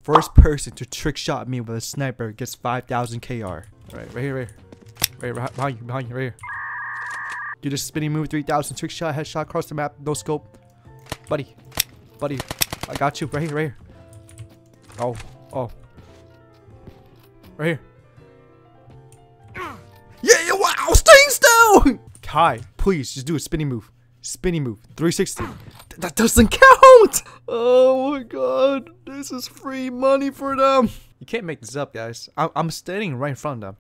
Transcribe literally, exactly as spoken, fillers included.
first person to trick shot me with a sniper gets five thousand K R. Alright, right here, right here. Right, right behind you, behind you, right here. Do the spinning move, three thousand, trick shot, headshot across the map, no scope. Buddy, buddy, I got you, right here, right here. Oh, oh. Right here. Yeah, yeah, wow, staying still! Kai, please, just do a spinning move. Spinning move, three sixty. Th that doesn't count! Oh my god, this is free money for them. You can't make this up, guys. I I'm standing right in front of them.